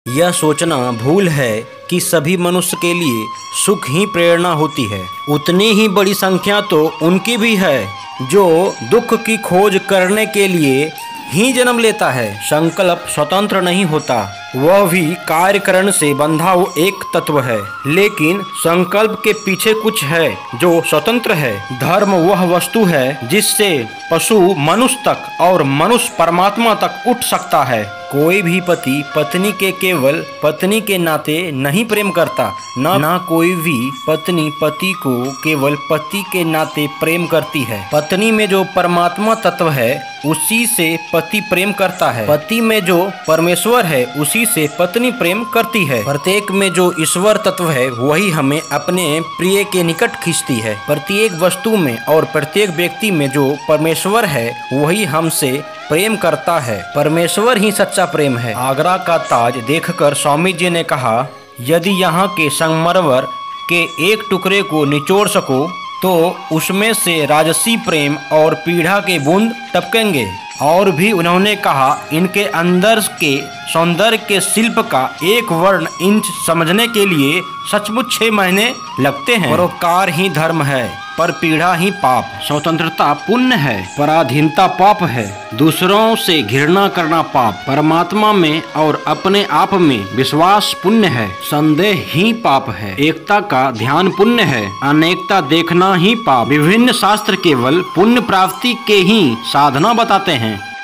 यह सोचना भूल है कि सभी मनुष्य के लिए सुख ही प्रेरणा होती है। उतनी ही बड़ी संख्या तो उनकी भी है जो दुख की खोज करने के लिए ही जन्म लेता है। संकल्प स्वतंत्र नहीं होता, वह भी कार्यकरण से बंधा हुआ एक तत्व है, लेकिन संकल्प के पीछे कुछ है जो स्वतंत्र है। धर्म वह वस्तु है जिससे पशु मनुष्य तक और मनुष्य परमात्मा तक उठ सकता है। कोई भी पति पत्नी के केवल पत्नी के नाते नहीं प्रेम करता, ना कोई भी पत्नी पति को केवल पति के नाते प्रेम करती है। पत्नी में जो परमात्मा तत्व है उसी से पति प्रेम करता है, पति में जो परमेश्वर है उसी से पत्नी प्रेम करती है। प्रत्येक में जो ईश्वर तत्व है वही हमें अपने प्रिय के निकट खींचती है। प्रत्येक वस्तु में और प्रत्येक व्यक्ति में जो परमेश्वर है वही हमसे प्रेम करता है। परमेश्वर ही सच्चा प्रेम है। आगरा का ताज देखकर स्वामी जी ने कहा, यदि यहाँ के संगमरमर के एक टुकड़े को निचोड़ सको तो उसमें से राजसी प्रेम और पीड़ा के बूंद टपकेंगे। और भी उन्होंने कहा, इनके अंदर के सौंदर्य के शिल्प का एक वर्ण इंच समझने के लिए सचमुच 6 महीने लगते हैं। परोपकार ही धर्म है, पर पीड़ा ही पाप। स्वतंत्रता पुण्य है, पराधीनता पाप है। दूसरों से घृणा करना पाप। परमात्मा में और अपने आप में विश्वास पुण्य है, संदेह ही पाप है। एकता का ध्यान पुण्य है, अनेकता देखना ही पाप। विभिन्न शास्त्र केवल पुण्य प्राप्ति के ही साधना बताते हैं।